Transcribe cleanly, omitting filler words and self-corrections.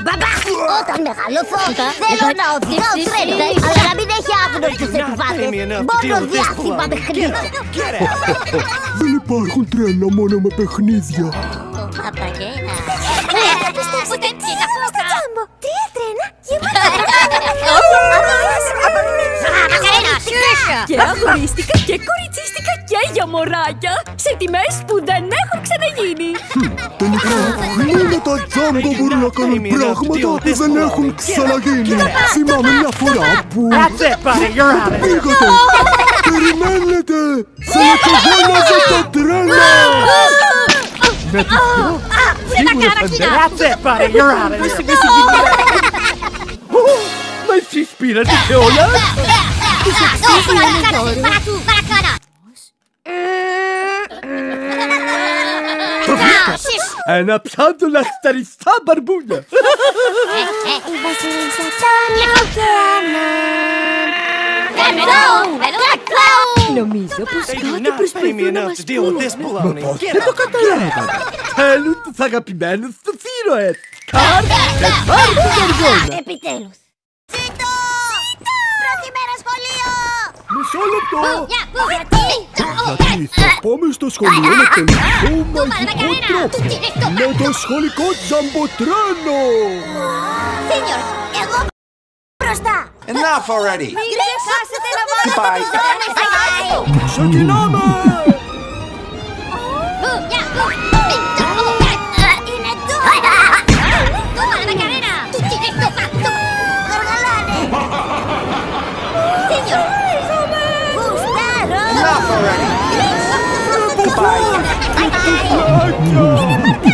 Μπαμπά! Όταν μεγαλωθώ, θέλω να οδηγάω τρένο, αλλά να μην έχει άβνος τους επιβάτες. Μόνο διάστημα παιχνίδια. Δεν υπάρχουν τρένα μόνο με παιχνίδια. Παπαγένα. Πιστεύω ότι τι είναι αυτό στο τζάμπο. Τρία τρένα Και αγορίστηκα και κοριτσίστηκα και για μωράκια σε τιμές που δεν έχουν ξαναγίνει. Τελικά, μόνο τα τζάμπο μπορούν να κάνουν πράγματα που δεν έχουν ξαναγίνει. Θυμάμαι μια φορά που... Πήγατε! Περιμένετε! Θελεκογόναζε το τρένο! Με τους δυο, σίγουρος Μα εσείς πήρατε κιόλας! Το βρήκα! Ένα πιάτο λαχταριστά μπαρμπούλια! Η βασίλισσα των ωκεανών. Νομίζω πως κάτι προσπαθούν να μας πούν. Μα πώς δεν το καταλάβατε! Θέλουν τους αγαπημένους τους ήρωες! Καρ και Πάρκο Γοργόνα! Επιτέλους. Ζήτω! Πρώτη μέρα σχολείο! Μισό λεπτό! Γιατί? Γιατί θα πάμε στο σχολείο με τον πιο μαγικό τρόπο! Με το σχολικό τζαμποτρένο! Σίνιορ, εγώ μπροστά! Enough already! Μην ξεχάσετε να βάλετε τους δρόμους! Ξεκινάμε! Είναι τώρα! Toma la Macarena! Tutti questo fatto! Γαργαλάνε! Σίνιορ! Γουστάρω! Enough already! Bye bye! Πλάκια!